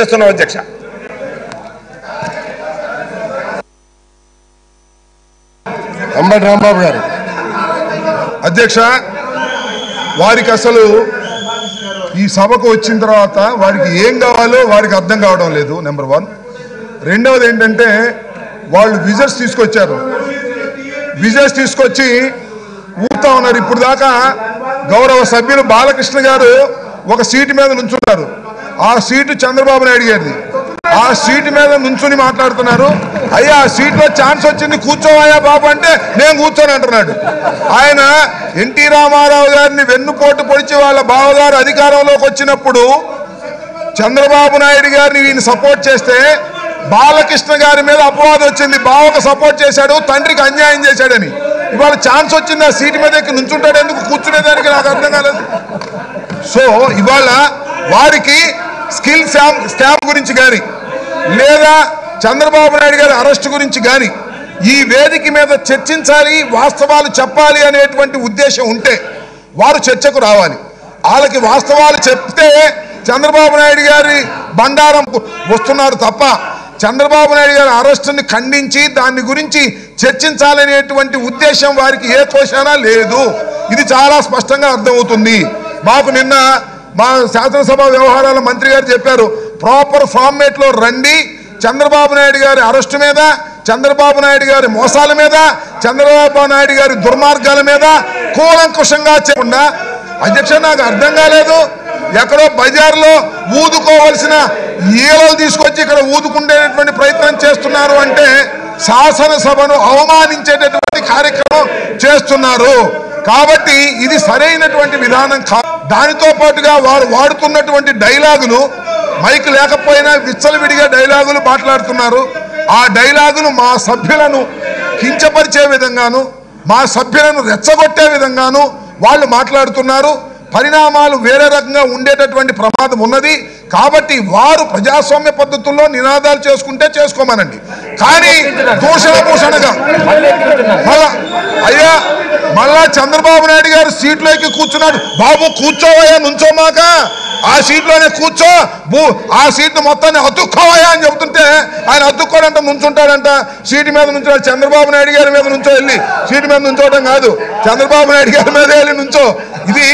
చేస్తున్నాం అధ్యక్ష. అంబటి రాంబాబు గారు. అధ్యక్ష, వారికి అసలు ఈ సభకు వచ్చిన తర్వాత వారికి ఏం కావాలో వారికి అర్థం కావడం లేదు. నెంబర్ 1. రెండవది ఏంటంటే వాళ్ళు విజర్స్ తీసుకొచ్చారు. విజర్స్ తీసుకొచ్చి ఊపుతా ఉన్నారు. ఇప్పుడు దాకా గౌరవ సభ్యులు బాలకృష్ణ గారు ఒక సీటు మీద నుంచున్నారు. ఆ సీటు చంద్రబాబు నాయుడు గారిది. ఆ సీటు మీద నుంచుని మాట్లాడుతున్నారు. అయ్యా ఆ సీట్లో ఛాన్స్ వచ్చింది, కూర్చోవయ్యా బాబు అంటే నేను కూర్చొని అంటున్నాడు. ఆయన ఎన్టీ రామారావు గారిని వెన్నుపోటు పొడిచి వాళ్ళ బావగారు అధికారంలోకి వచ్చినప్పుడు చంద్రబాబు నాయుడు గారిని ఈయన సపోర్ట్ చేస్తే బాలకృష్ణ గారి మీద అపవాదం వచ్చింది. బావకు సపోర్ట్ చేశాడు, తండ్రికి అన్యాయం చేశాడని. ఇవాళ ఛాన్స్ వచ్చింది, ఆ సీటు మీద ఎక్కి నుంచుంటాడు, ఎందుకు కూర్చునేదానికి నాకు అర్థం కాలేదు. సో ఇవాళ వారికి స్కిల్ స్టాంప్ గురించి కానీ లేదా చంద్రబాబు నాయుడు గారి అరెస్ట్ గురించి కానీ ఈ వేదిక మీద చర్చించాలి, వాస్తవాలు చెప్పాలి అనేటువంటి ఉద్దేశం ఉంటే వారు చర్చకు రావాలి. వాళ్ళకి వాస్తవాలు చెప్తే చంద్రబాబు నాయుడు గారి బండారం వస్తున్నారు తప్ప చంద్రబాబు నాయుడు గారి అరెస్టుని ఖండించి దాని గురించి చర్చించాలనేటువంటి ఉద్దేశం వారికి ఏ కోశానా లేదు. ఇది చాలా స్పష్టంగా అర్థమవుతుంది. మాకు నిన్న మా శాసనసభ వ్యవహారాల మంత్రి గారు చెప్పారు, ప్రాపర్ ఫార్మేట్లో రండి, చంద్రబాబు నాయుడు గారి అరెస్టు మీద, చంద్రబాబు నాయుడు గారి మోసాల మీద, చంద్రబాబు నాయుడు గారి దుర్మార్గాల మీద కూలంకుషంగా చెప్పకుండా. అధ్యక్ష, నాకు అర్థం కాలేదు. ఎక్కడో బజార్లో ఊదుకోవలసిన ఈలలు తీసుకొచ్చి ఇక్కడ ఊదుకుండేటువంటి ప్రయత్నం చేస్తున్నారు అంటే శాసనసభను అవమానించేటటువంటి కార్యక్రమం చేస్తున్నారు. కాబట్టి ఇది సరైనటువంటి విధానం కాదు. దానితో పాటుగా వారు వాడుతున్నటువంటి డైలాగులు, మైక్ లేకపోయినా విచ్చలవిడిగా డైలాగులు మాట్లాడుతున్నారు. ఆ డైలాగులు మా సభ్యులను కించపరిచే విధంగాను, మా సభ్యులను రెచ్చగొట్టే విధంగాను వాళ్ళు మాట్లాడుతున్నారు. పరిణామాలు వేరే రకంగా ఉండేటటువంటి ప్రమాదం ఉన్నది. కాబట్టి వారు ప్రజాస్వామ్య పద్ధతుల్లో నినాదాలు చేసుకుంటే చేసుకోమనండి. కానీ దూషణభూషణగా అయ్యా మళ్ళా చంద్రబాబు నాయుడు గారు సీట్లోకి కూర్చున్నాడు. బాబు కూర్చోవయ్యా, నుంచోమాక, ఆ సీట్లోనే కూర్చో, ఆ సీట్ మొత్తాన్ని అతుక్కోవయ్యా అని చెబుతుంటే ఆయన అతుక్కోడంట, నుంచుంటాడంట. సీటు మీద నుంచున్నాడు. చంద్రబాబు నాయుడు గారి మీద నుంచో, వెళ్ళి సీటు మీద నుంచోవడం కాదు, చంద్రబాబు నాయుడు గారి మీద వెళ్ళి నుంచో. ఇది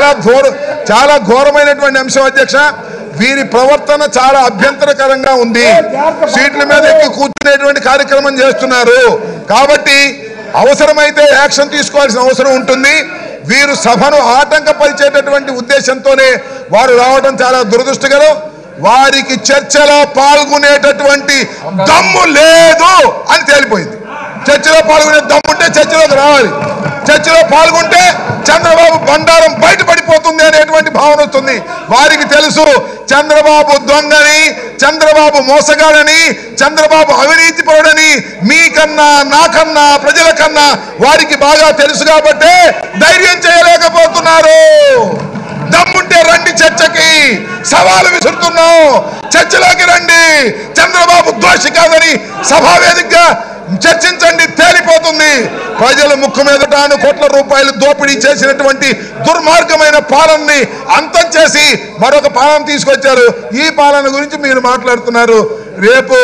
చాలా ఘోరమైనటువంటి అంశం అధ్యక్ష. వీరి ప్రవర్తన చాలా అభ్యంతరకరంగా ఉంది. సీట్ల మీద ఎక్కి కూర్చునేటువంటి కార్యక్రమం చేస్తున్నారు. కాబట్టి అవసరమైతే యాక్షన్ తీసుకోవాల్సిన అవసరం ఉంటుంది. వీరు సభను ఆటంకపరిచేటటువంటి ఉద్దేశంతోనే వారు రావడం చాలా దురదృష్టకరం. వారికి చర్చలో పాల్గొనేటటువంటి దమ్ము లేదు అని తేలిపోయింది. చర్చలో పాల్గొనే దమ్ముంటే చర్చలోకి రావాలి. చర్చలో పాల్గొంటే చంద్రబాబు బండారం బయటపడిపోతుంది అనేటువంటి భావన వస్తుంది. వారికి తెలుసు చంద్రబాబు దొంగని, చంద్రబాబు మోసగాడని, చంద్రబాబు అవినీతి పరుడని మీకన్నా నాకన్నా ప్రజల కన్నా వారికి బాగా తెలుసు. కాబట్టి ధైర్యం చేయలేకపోతున్నారు. దమ్ముంటే రండి, చర్చకి సవాలు విసురుతున్నాం, చర్చలోకి రండి. చంద్రబాబు దోషి కాదని సభావేదికగా చర్చించండి, తేలిపోతుంది. ప్రజల ముక్కు మీద కోట్ల రూపాయలు దోపిడీ చేసినటువంటి దుర్మార్గమైన పాలనని అంతం చేసి మరొక పాలన తీసుకొచ్చారు. ఈ పాలన గురించి మీరు మాట్లాడుతున్నారు. రేపు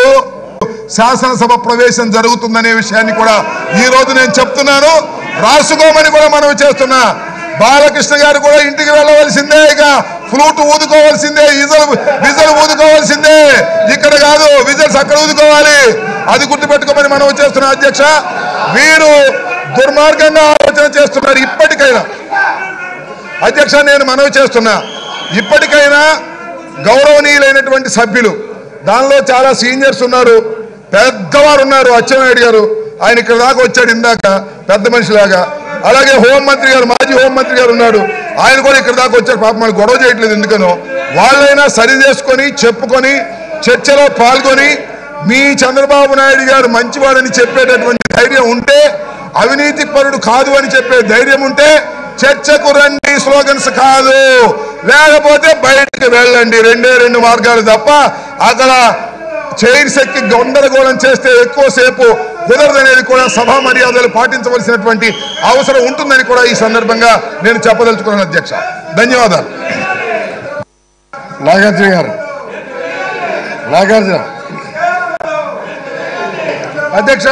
శాసనసభ ప్రవేశం జరుగుతుందనే విషయాన్ని కూడా ఈ రోజు నేను చెప్తున్నాను. రాసుకోమని కూడా మనం చేస్తున్నా. బాలకృష్ణ గారు కూడా ఇంటికి వెళ్ళవలసిందే, ఇక ఫ్లూట్ ఊదుకోవాల్సిందే, విజల్ ఊదుకోవాల్సిందే. ఇక్కడ కాదు, విజల్స్ అక్కడ ఊదుకోవాలి. అది గుర్తుపెట్టుకోమని మనం చేస్తున్నా అధ్యక్ష. వీరు దుర్మార్గంగా ఆలోచన చేస్తున్నారు. ఇప్పటికైనా అధ్యక్ష నేను మనవి చేస్తున్నా, ఇప్పటికైనా గౌరవనీయులైనటువంటి సభ్యులు, దానిలో చాలా సీనియర్స్ ఉన్నారు, పెద్దవారు ఉన్నారు. అచ్చెన్నాయుడు గారు ఆయన ఇక్కడ దాకా వచ్చాడు ఇందాక పెద్ద మనిషిలాగా. అలాగే హోంమంత్రి గారు, మాజీ హోంమంత్రి గారు ఉన్నాడు, ఆయన కూడా ఇక్కడ దాకా వచ్చారు. పాపం వాళ్ళు గొడవ చేయట్లేదు ఎందుకనో. వాళ్ళైనా సరి చేసుకొని చెప్పుకొని చర్చలో పాల్గొని మీ చంద్రబాబు నాయుడు గారు మంచివాడని చెప్పేటటువంటి ధైర్యం ఉంటే, అవినీతి పరుడు కాదు అని చెప్పే ధైర్యం ఉంటే చర్చకు రండి, స్లోగన్స్ కాదు. లేకపోతే బయటకు వెళ్ళండి. రెండు మార్గాలు తప్ప అక్కడ చైర్స్ ఎక్కి గందరగోళం చేస్తే ఎక్కువసేపు కుదరదనేది కూడా సభా మర్యాదలు పాటించవలసినటువంటి అవసరం ఉంటుందని కూడా ఈ సందర్భంగా నేను చెప్పదలుచుకున్నాను అధ్యక్ష. ధన్యవాదాలు. నాగార్జున గారు. నాగార్జున. అధ్యక్ష,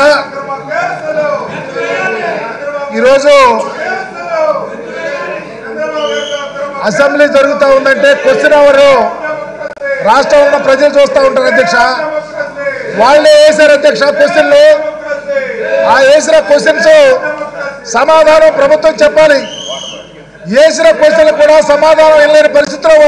ఈరోజు అసెంబ్లీ జరుగుతూ ఉందంటే క్వశ్చన్ అవర్ రాష్ట్రంలో ప్రజలు చూస్తూ ఉంటారు అధ్యక్ష. వాళ్ళే వేశారు అధ్యక్ష క్వశ్చన్లు. ఆ వేసిన క్వశ్చన్స్ సమాధానం ప్రభుత్వం చెప్పాలి. వేసిన క్వశ్చన్లు కూడా సమాధానం వెళ్ళలేని పరిస్థితిలో